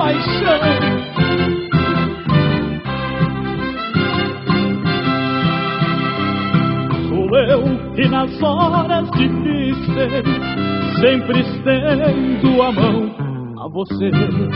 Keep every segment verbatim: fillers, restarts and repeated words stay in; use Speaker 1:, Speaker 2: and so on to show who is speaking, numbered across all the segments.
Speaker 1: paixão. Sou eu que nas horas difíceis sempre estendo a mão a você.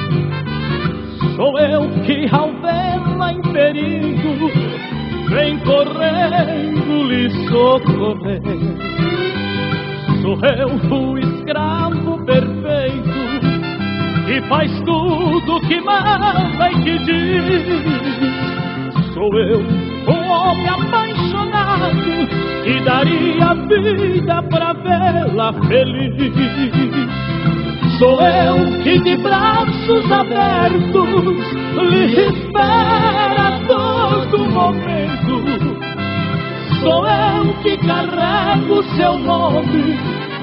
Speaker 1: Sou eu que ao vê-la em perigo vem correndo lhe socorrer. Sou eu o escravo perfeito que faz tudo que manda e que diz. Sou eu um homem apaixonado que daria a vida pra vê-la feliz. Sou eu que de braços abertos lhe espera a todo momento. Sou eu que carrego seu nome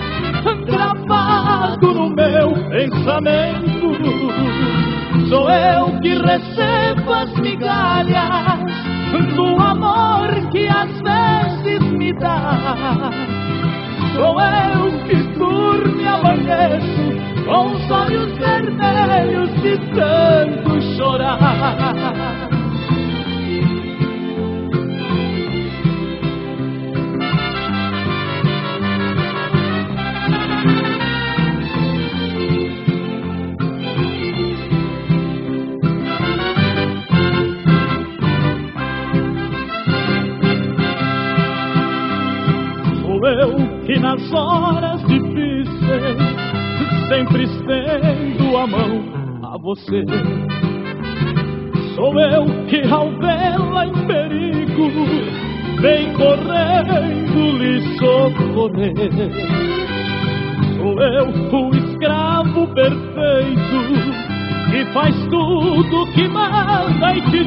Speaker 1: gravado no meu pensamento. Sou eu que recebo as migalhas do amor que às vezes me dá. Sou eu que dorme amanheço com os olhos vermelhos de tanto chorar. Sou eu que nas horas difíceis sempre estendo a mão a você. Sou eu que ao vê-la em perigo vem correndo lhe socorrer. Sou eu o escravo perfeito que faz tudo que manda e que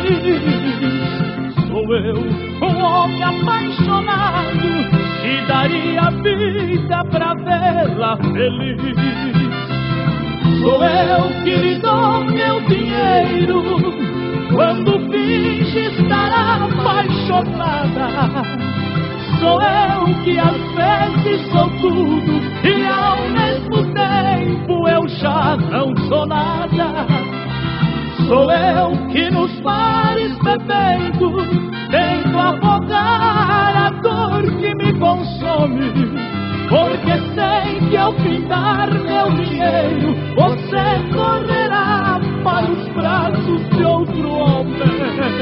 Speaker 1: diz. Sou eu um homem apaixonado que daria a vida pra vê-la feliz. Sou eu que lhe dou meu dinheiro quando finge estar apaixonada. Sou eu que às vezes sou tudo e ao mesmo tempo eu já não sou nada. Sou eu que nos bares bebendo tento afogar a dor que me consome, porque sei que ao findar meu dinheiro você correrá para os braços de outro homem.